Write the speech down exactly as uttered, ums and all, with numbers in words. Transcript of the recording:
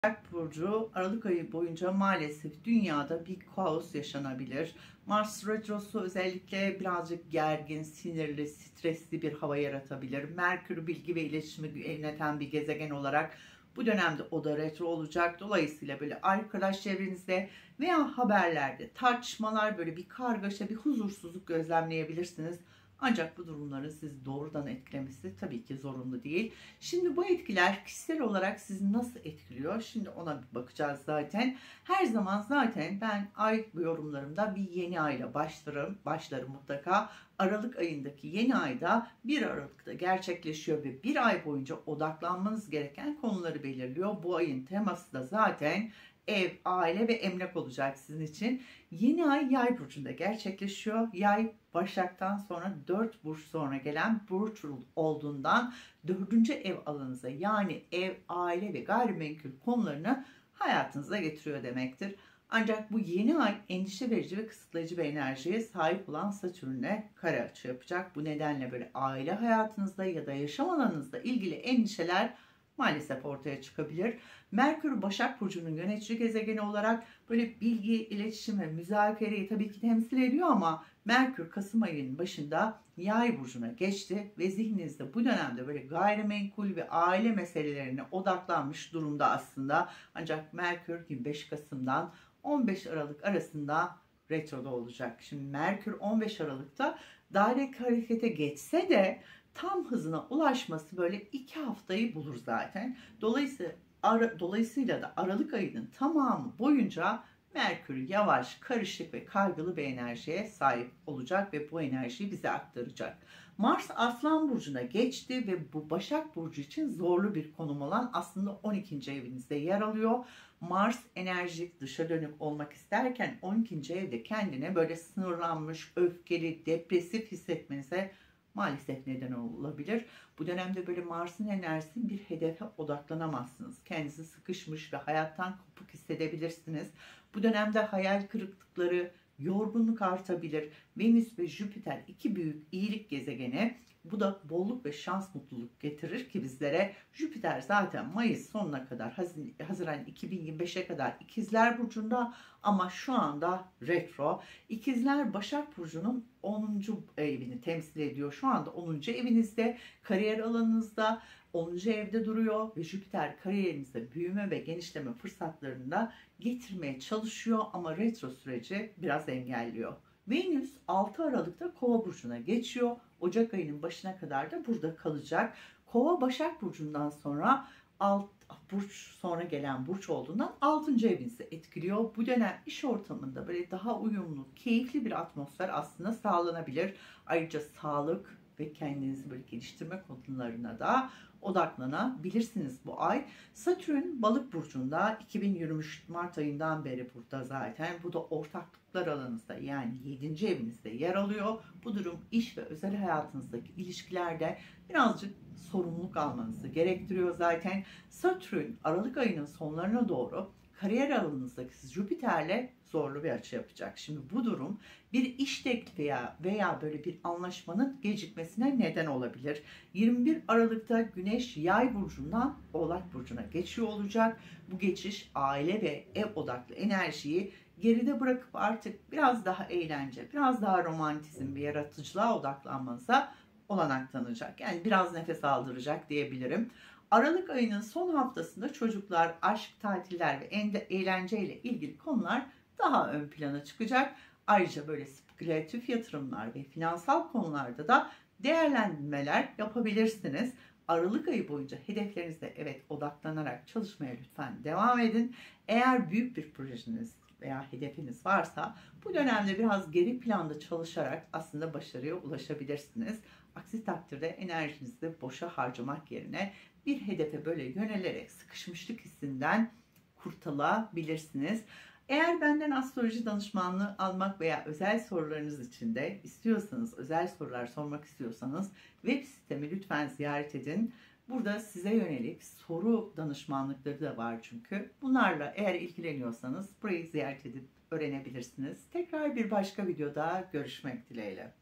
Başak Burcu Aralık ayı boyunca maalesef dünyada bir kaos yaşanabilir. Mars retrosu özellikle birazcık gergin, sinirli, stresli bir hava yaratabilir. Merkür bilgi ve iletişimi yöneten bir gezegen olarak bu dönemde o da retro olacak. Dolayısıyla böyle arkadaş çevrenizde veya haberlerde tartışmalar, böyle bir kargaşa, bir huzursuzluk gözlemleyebilirsiniz. Ancak bu durumların sizi doğrudan etkilemesi tabii ki zorunlu değil. Şimdi bu etkiler kişisel olarak sizi nasıl etkiliyor? Şimdi ona bir bakacağız zaten. Her zaman zaten ben ay yorumlarımda bir yeni ayla başlarım, başlarım mutlaka. Aralık ayındaki yeni ayda bir Aralık'ta gerçekleşiyor ve bir ay boyunca odaklanmanız gereken konuları belirliyor. Bu ayın teması da zaten ev, aile ve emlak olacak sizin için. Yeni ay Yay burcunda gerçekleşiyor. Yay Başak'tan sonra dört burç sonra gelen burç olduğundan dördüncü ev alanınıza, yani ev, aile ve gayrimenkul konularını hayatınıza getiriyor demektir. Ancak bu yeni ay endişe verici ve kısıtlayıcı bir enerjiye sahip olan Satürn'le kare açı yapacak. Bu nedenle böyle aile hayatınızda ya da yaşam alanınızla ilgili endişeler maalesef ortaya çıkabilir. Merkür Başak Burcu'nun yönetici gezegeni olarak böyle bilgi, iletişim ve müzakereyi tabii ki temsil ediyor ama Merkür Kasım ayının başında Yay Burcu'na geçti ve zihninizde bu dönemde böyle gayrimenkul ve aile meselelerine odaklanmış durumda aslında. Ancak Merkür yirmi beş Kasım'dan on beş Aralık arasında retroda olacak. Şimdi Merkür on beş Aralık'ta direkt harekete geçse de tam hızına ulaşması böyle iki haftayı bulur zaten. Dolayısıyla, ara, dolayısıyla da Aralık ayının tamamı boyunca Merkür yavaş, karışık ve kaygılı bir enerjiye sahip olacak ve bu enerjiyi bize aktaracak. Mars Aslan Burcu'na geçti ve bu Başak Burcu için zorlu bir konum olan aslında on ikinci evinizde yer alıyor. Mars enerjik, dışa dönük olmak isterken on ikinci evde kendine böyle sınırlanmış, öfkeli, depresif hissetmenize maalesef neden olabilir. Bu dönemde böyle Mars'ın enerjisi, bir hedefe odaklanamazsınız. Kendinizi sıkışmış ve hayattan kopuk hissedebilirsiniz. Bu dönemde hayal kırıklıkları, yorgunluk artabilir. Venüs ve Jüpiter iki büyük iyilik gezegeni. Bu da bolluk ve şans, mutluluk getirir ki bizlere. Jüpiter zaten Mayıs sonuna kadar, Haziran iki bin yirmi beşe kadar İkizler Burcu'nda ama şu anda retro. İkizler Başak Burcu'nun onuncu evini temsil ediyor. Şu anda onuncu evinizde, kariyer alanınızda onuncu evde duruyor ve Jüpiter kariyerinizde büyüme ve genişleme fırsatlarını da getirmeye çalışıyor ama retro süreci biraz engelliyor. Venüs altı Aralık'ta Kova burcuna geçiyor. Ocak ayının başına kadar da burada kalacak. Kova Başak burcundan sonra alt burç sonra gelen burç olduğundan altıncı evinizi etkiliyor. Bu dönem iş ortamında böyle daha uyumlu, keyifli bir atmosfer aslında sağlanabilir. Ayrıca sağlık ve kendinizi böyle geliştirme konularına da odaklanabilirsiniz bu ay. Satürn Balık burcunda iki bin yirmi üç Mart ayından beri burada zaten. Bu da ortaklıklar alanınızda, yani yedinci evinizde yer alıyor. Bu durum iş ve özel hayatınızdaki ilişkilerde birazcık sorumluluk almanızı gerektiriyor zaten. Satürn Aralık ayının sonlarına doğru kariyer alanınızdaki Jüpiter'le zorlu bir açı yapacak. Şimdi bu durum bir iş teklifi veya, veya böyle bir anlaşmanın gecikmesine neden olabilir. yirmi bir Aralık'ta Güneş Yay burcundan Oğlak burcuna geçiyor olacak. Bu geçiş aile ve ev odaklı enerjiyi geride bırakıp artık biraz daha eğlence, biraz daha romantizm ve yaratıcılığa odaklanmanıza olanak tanıyacak. Yani biraz nefes aldıracak diyebilirim. Aralık ayının son haftasında çocuklar, aşk, tatiller ve eğlenceyle ilgili konular daha ön plana çıkacak. Ayrıca böyle spekülatif yatırımlar ve finansal konularda da değerlendirmeler yapabilirsiniz. Aralık ayı boyunca hedeflerinizde evet odaklanarak çalışmaya lütfen devam edin. Eğer büyük bir projeniz veya hedefiniz varsa bu dönemde biraz geri planda çalışarak aslında başarıya ulaşabilirsiniz. Aksi takdirde enerjinizi boşa harcamak yerine bir hedefe böyle yönelerek sıkışmışlık hissinden kurtulabilirsiniz. Eğer benden astroloji danışmanlığı almak veya özel sorularınız için de istiyorsanız, özel sorular sormak istiyorsanız web sitemi lütfen ziyaret edin. Burada size yönelik soru danışmanlıkları da var çünkü. Bunlarla eğer ilgileniyorsanız burayı ziyaret edip öğrenebilirsiniz. Tekrar bir başka videoda görüşmek dileğiyle.